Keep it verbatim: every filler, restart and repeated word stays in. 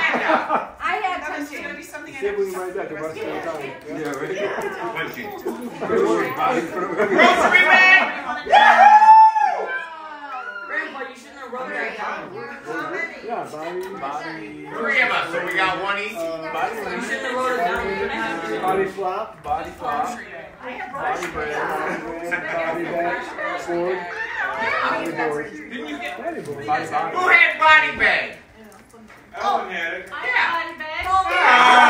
now. I had That was touching. gonna be something I See if we never can write that. The rest of the time. Yeah, right. Punching. Grocery bag! Grandpa, you shouldn't have wrote that down. Yeah, body, body. Three of us, so we got one each. Uh, body, You shouldn't have wrote it down. You're gonna have to. body flop, body flop. grocery bag. I have Body grocery bag, bags. body bag, board, body board, Didn't you get? body board. Body, body. Who had body bag? Ellen had it. I Yeah. have body bags. Ah!